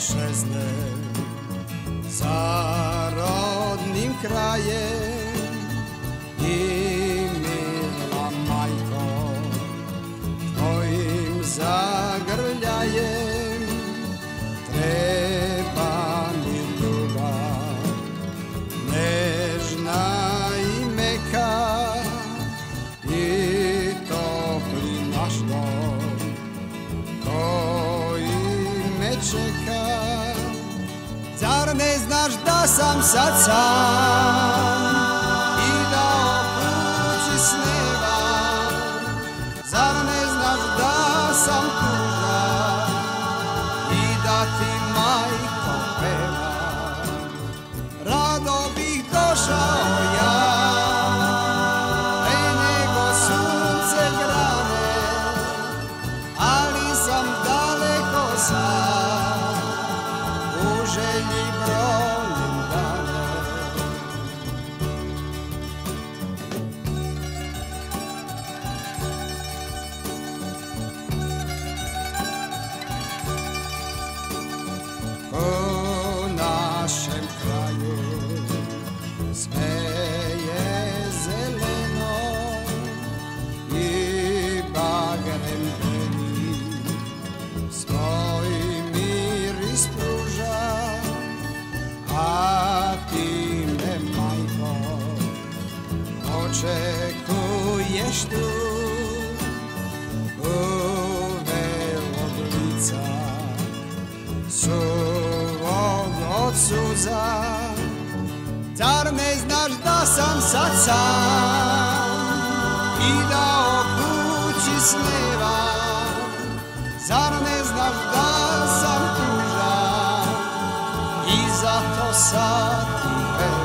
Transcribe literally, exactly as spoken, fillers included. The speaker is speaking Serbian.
šezne za rodnim krajem i mila majko tvojim zagrljajem treba mi ljubav nežna i meka i topli naš dom koji me čeka. Zar ne znaš da sam sad sam i da o kući snevam? Zar ne znaš da sam tužan i da ti majko pevam? Rado bih došao ja pre nego sunce grane, ali sam daleko sam u želji brojim dane. U našem kraju sve je zeleno i bagrem beli svoj miris pruža, a ti me majko očekuješ tu uvelog lica suvog od suza. Zar ne znaš da sam sad sam i da o kući snevam? Zar ne znaš da sam tužan i zato sad ti pevam?